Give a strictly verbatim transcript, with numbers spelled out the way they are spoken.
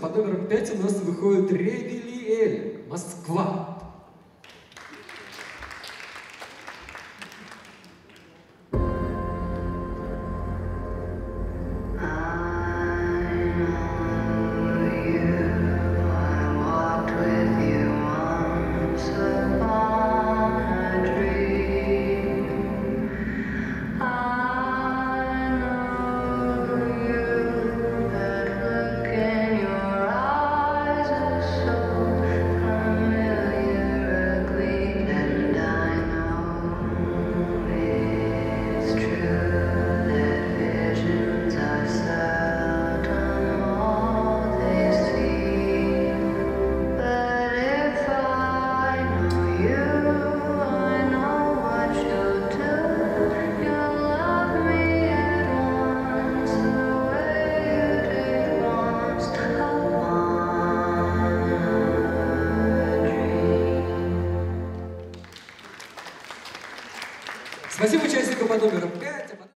под номером пять у нас выходит Ревелиэль, Москва. Спасибо участникам по номеру пять.